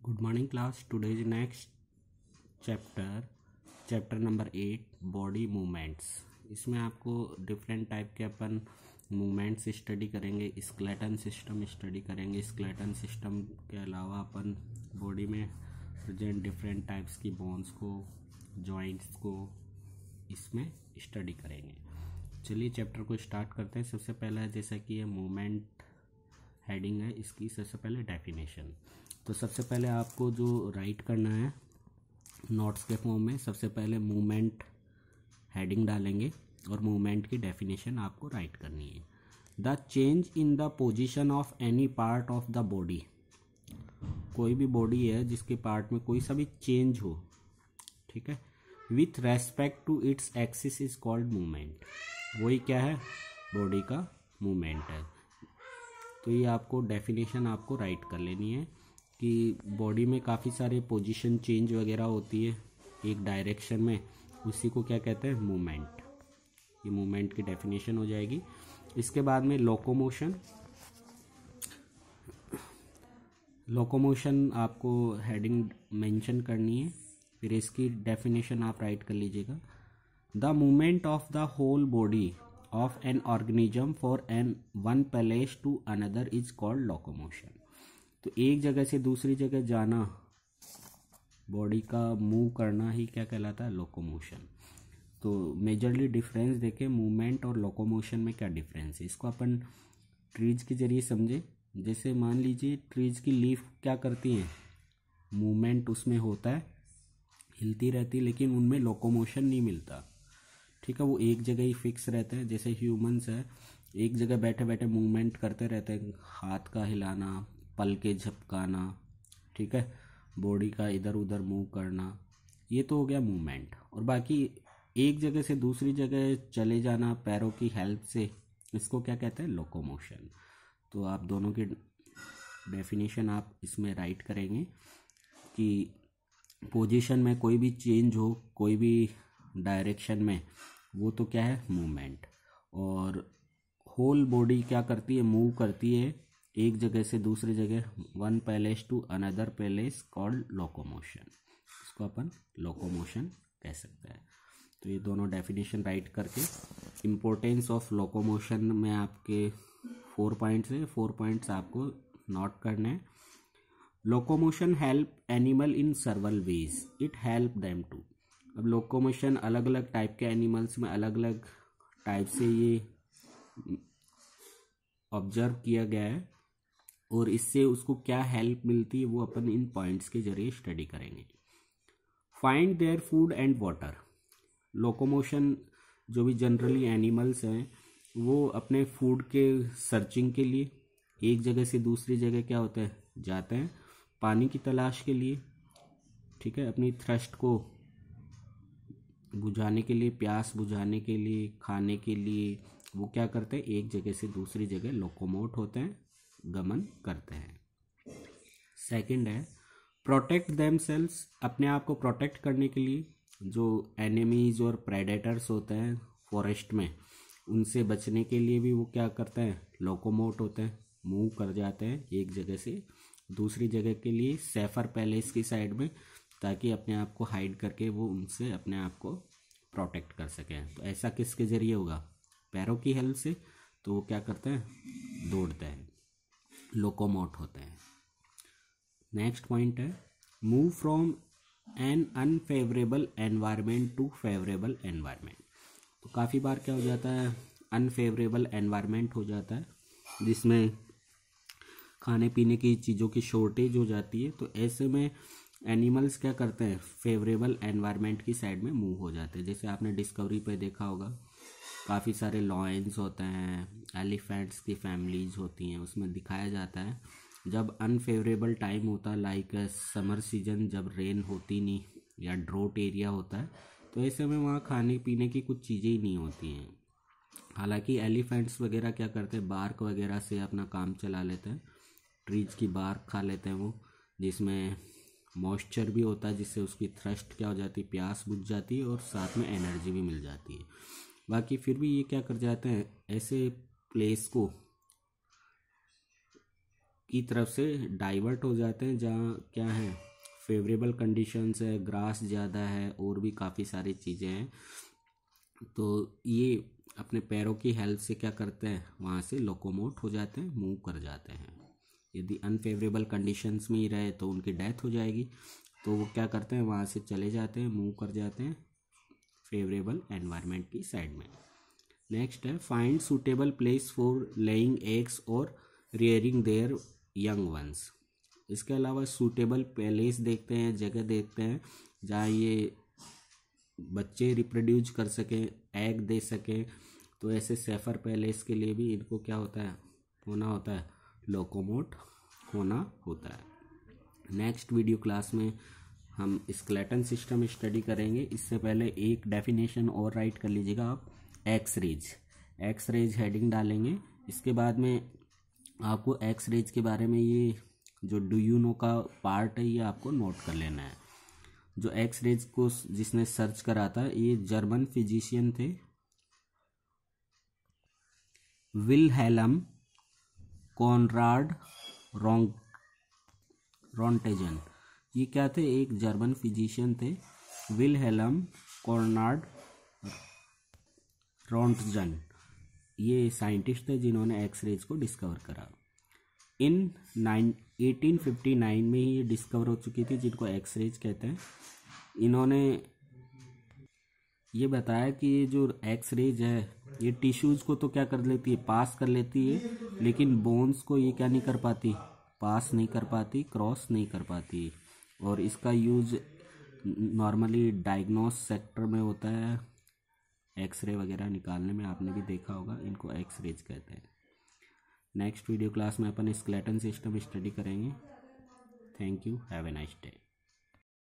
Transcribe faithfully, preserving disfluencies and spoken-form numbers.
Good morning class. Today is next chapter chapter number eight body movements. इसमें आपको different type के अपन movements study करेंगे। Skeleton system study करेंगे। Skeleton system के अलावा अपन बॉडी में प्रेजेंट डिफरेंट टाइप्स की बोन्स को, जॉइंट्स को इसमें स्टडी करेंगे। चलिए चैप्टर को स्टार्ट करते हैं। सबसे पहला जैसा कि ये मूवमेंट हेडिंग है, इसकी सबसे पहले डेफिनेशन। तो सबसे पहले आपको जो राइट करना है नोट्स के फॉर्म में, सबसे पहले मूवमेंट हेडिंग डालेंगे और मूवमेंट की डेफिनेशन आपको राइट करनी है। The change in the position of any part of the body. कोई भी बॉडी है जिसके पार्ट में कोई सा भी चेंज हो, ठीक है, with respect to its axis is called movement. वही क्या है, बॉडी का मूवमेंट है। तो ये आपको डेफिनेशन आपको राइट कर लेनी है कि बॉडी में काफ़ी सारे पोजीशन चेंज वगैरह होती है एक डायरेक्शन में, उसी को क्या कहते हैं, मूवमेंट। ये मूवमेंट की डेफिनेशन हो जाएगी। इसके बाद में लोकोमोशन। लोकोमोशन आपको हेडिंग मेंशन करनी है, फिर इसकी डेफिनेशन आप राइट कर लीजिएगा। The movement of the whole body of an organism for an one place to another is called locomotion. तो एक जगह से दूसरी जगह जाना, बॉडी का मूव करना ही क्या कहलाता है, लोकोमोशन। तो मेजरली डिफरेंस देखें मूवमेंट और लोकोमोशन में क्या डिफरेंस है, इसको अपन ट्रीज के जरिए समझे। जैसे मान लीजिए ट्रीज की लीफ क्या करती हैं, मूवमेंट उसमें होता है, हिलती रहती, लेकिन उनमें लोकोमोशन नहीं मिलता, ठीक है, वो एक जगह ही फिक्स रहते हैं। जैसे ह्यूमंस है, एक जगह बैठे बैठे मूवमेंट करते रहते हैं, हाथ का हिलाना, पल के झपकाना, ठीक है, बॉडी का इधर उधर मूव करना, ये तो हो गया मूवमेंट। और बाकी एक जगह से दूसरी जगह चले जाना पैरों की हेल्प से, इसको क्या कहते हैं, लोकोमोशन। तो आप दोनों की डेफिनेशन आप इसमें राइट करेंगे कि पोजीशन में कोई भी चेंज हो, कोई भी डायरेक्शन में, वो तो क्या है, मूवमेंट। और होल बॉडी क्या करती है, मूव करती है एक जगह से दूसरी जगह, one palace to another palace called locomotion. इसको अपन लोकोमोशन कह सकते हैं। तो ये दोनों डेफिनेशन राइट करके इम्पोर्टेंस ऑफ लोकोमोशन में आपके फोर पॉइंट्स है, फोर पॉइंट्स आपको नोट करने हैं। Locomotion help animal in survival ways, it help them to. अब लोकोमोशन अलग अलग टाइप के एनिमल्स में अलग अलग टाइप से ये ऑब्जर्व किया गया है, और इससे उसको क्या हेल्प मिलती है वो अपन इन पॉइंट्स के जरिए स्टडी करेंगे। Find their food and water. Locomotion जो भी जनरली एनिमल्स हैं वो अपने फूड के सर्चिंग के लिए एक जगह से दूसरी जगह क्या होता है, जाते हैं पानी की तलाश के लिए, ठीक है, अपनी थ्रस्ट को बुझाने के लिए, प्यास बुझाने के लिए, खाने के लिए, वो क्या करते हैं, एक जगह से दूसरी जगह लोकोमोट होते हैं, गमन करते हैं। सेकंड है प्रोटेक्ट देमसेल्व्स, अपने आप को प्रोटेक्ट करने के लिए। जो एनिमीज और प्रेडेटर्स होते हैं फॉरेस्ट में, उनसे बचने के लिए भी वो क्या करते हैं, लोकोमोट होते हैं, मूव कर जाते हैं एक जगह से दूसरी जगह के लिए, सेफर पैलेस की साइड में, ताकि अपने आप को हाइड करके वो उनसे अपने आप को प्रोटेक्ट कर सकें। तो ऐसा किसके जरिए होगा, पैरों की हेल्प से। तो वो क्या करते हैं, दौड़ते हैं, लोकोमोट होते हैं। नेक्स्ट पॉइंट है move from an unfavourable environment to favourable environment. तो काफ़ी बार क्या हो जाता है, अनफेवरेबल एनवायरनमेंट हो जाता है जिसमें खाने पीने की चीज़ों की शॉर्टेज हो जाती है। तो ऐसे में एनिमल्स क्या करते हैं, फेवरेबल एनवायरनमेंट की साइड में मूव हो जाते हैं। जैसे आपने डिस्कवरी पे देखा होगा, काफ़ी सारे लॉयंस होते हैं, एलिफेंट्स की फैमिलीज होती हैं, उसमें दिखाया जाता है जब अनफेवरेबल टाइम होता है, लाइक समर सीजन, जब रेन होती नहीं या ड्रोट एरिया होता है, तो ऐसे में वहाँ खाने पीने की कुछ चीज़ें ही नहीं होती हैं। हालांकि एलिफेंट्स वगैरह क्या करते हैं, बार्क वगैरह से अपना काम चला लेते हैं, ट्रीज की बार्क खा लेते हैं वो, जिसमें मॉइस्चर भी होता है, जिससे उसकी थ्रस्ट क्या हो जाती है, प्यास बुझ जाती है और साथ में एनर्जी भी मिल जाती है। बाकी फिर भी ये क्या कर जाते हैं, ऐसे प्लेस को की तरफ से डाइवर्ट हो जाते हैं, जहाँ क्या है फेवरेबल कंडीशंस है, ग्रास ज़्यादा है और भी काफ़ी सारी चीज़ें हैं। तो ये अपने पैरों की हेल्प से क्या करते हैं, वहाँ से लोकोमोट हो जाते हैं, मूव कर जाते हैं। यदि अनफेवरेबल कंडीशंस में ही रहे तो उनकी डेथ हो जाएगी, तो वो क्या करते हैं, वहाँ से चले जाते हैं, मूव कर जाते हैं फेवरेबल एनवायरनमेंट की साइड में। नेक्स्ट है find suitable place for laying eggs और रियरिंग देयर यंग वंस। इसके अलावा सूटेबल प्लेस देखते हैं, जगह देखते हैं जहाँ ये बच्चे रिप्रोड्यूस कर सकें, एग दे सकें। तो ऐसे सेफर पैलेस के लिए भी इनको क्या होता है, होना होता है, लोकोमोट होना होता है। नेक्स्ट वीडियो क्लास में हम स्केलेटन सिस्टम स्टडी करेंगे। इससे पहले एक डेफिनेशन और राइट कर लीजिएगा आप, X rays. X rays heading डालेंगे। इसके बाद में आपको एक्स रेज के बारे में ये जो डू यू नो का पार्ट है ये आपको नोट कर लेना है। जो एक्स रेज को जिसने सर्च करा था ये जर्मन फिजिशियन थे, विलहेल्म कॉनराड रोंग रोंटेजन। ये क्या थे, एक जर्मन फिजिशियन थे, विलहेल्म कॉनराड रोंटजन। ये साइंटिस्ट थे जिन्होंने एक्स रेज को डिस्कवर करा। In nine eighteen fifty nine में ही ये डिस्कवर हो चुकी थी, जिनको एक्स रेज कहते हैं। इन्होंने ये बताया कि ये जो एक्स रेज है ये टिश्यूज को तो क्या कर लेती है, पास कर लेती है, लेकिन बोन्स को ये क्या नहीं कर पाती, पास नहीं कर पाती, क्रॉस नहीं कर पाती। और इसका यूज नॉर्मली डायग्नोस सेक्टर में होता है, एक्सरे वगैरह निकालने में आपने भी देखा होगा, इनको एक्स रेज कहते हैं। नेक्स्ट वीडियो क्लास में अपन स्केलेटन सिस्टम स्टडी करेंगे। Thank you, have a nice day.